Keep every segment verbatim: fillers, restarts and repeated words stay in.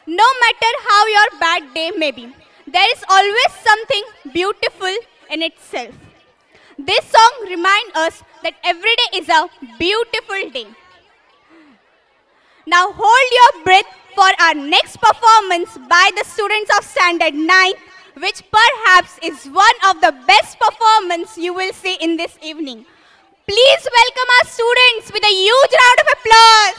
No matter how your bad day may be, there is always something beautiful in itself. This song reminds us that every day is a beautiful day. Now hold your breath for our next performance by the students of Standard nine, which perhaps is one of the best performances you will see in this evening. Please welcome our students with a huge round of applause.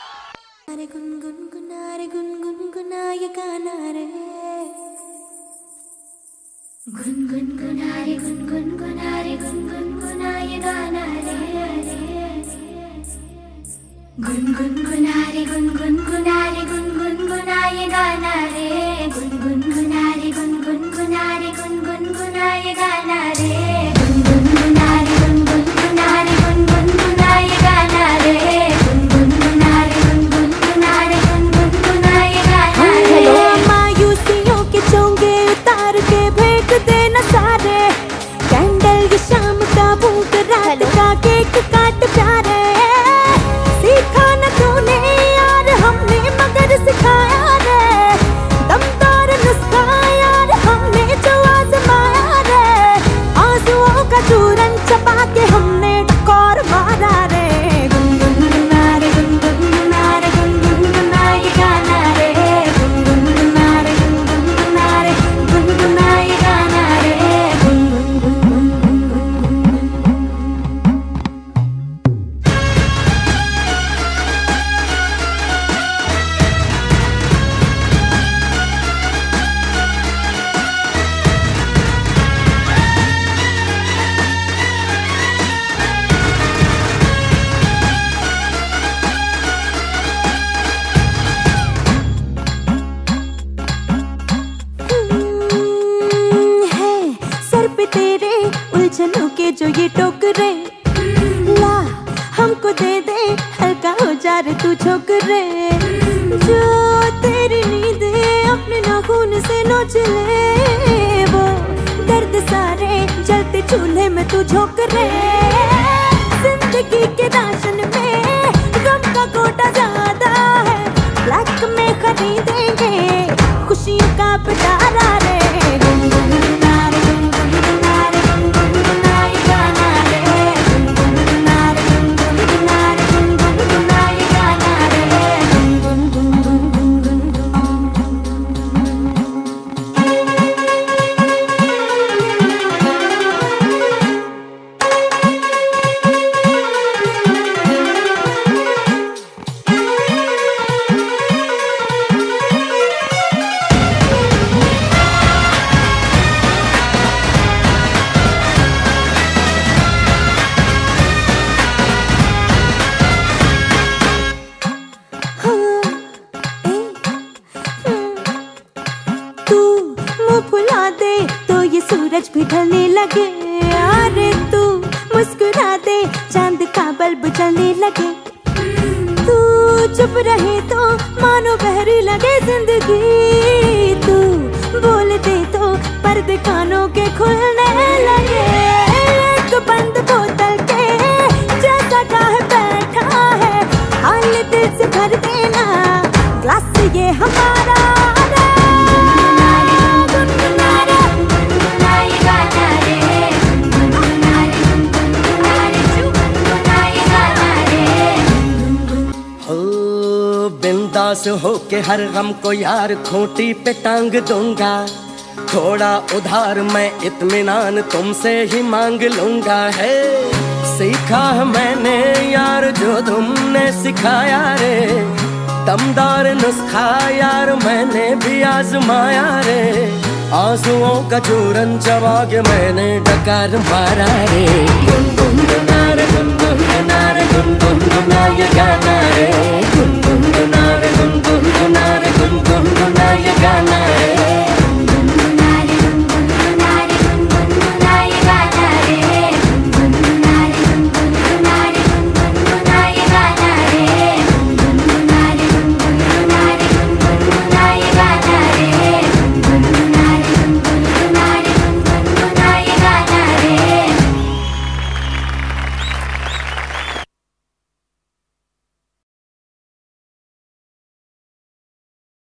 के जो ये टोकरे ला हमको दे दे, हल्का हो जा रे तू छोकरे। जो तेरी नींद अपने नाखून से नोच ले, वो दर्द सारे जलते चूल्हे में तू झोंक रे। जिंदगी के राशन में गम का कोटा ज्यादा है, ब्लैक में खरीदेंगे खुशियों का पिटारा रे। फुला दे तो ये सूरज भी ढलने लगे, अरे तू मुस्कुरा दे चांद का बल्ब जलने लगे। तू चुप रहे तो मानो बहरी लगे जिंदगी, तू बोल दे तो पर्दे कानों के खुलने लगे। एक बंद बोतल के जैसा काहे बैठा है, हाल दिल से भर देना ग्लास ये हमारा। बिंदास होके हर गम को यार खूंटी पे टांग दूंगा, थोड़ा उधार मैं इत्मीनान तुमसे ही मांग लूंगा। है सीखा है मैंने यार जो तुमने सिखाया रे, दमदार नुस्खा यार मैंने भी आजमाया रे। आंसुओं का चूरन चबा के मैंने डकार मारा रे। गुनगुना रे गुनगुना रे गुनगुना ये गाना रे।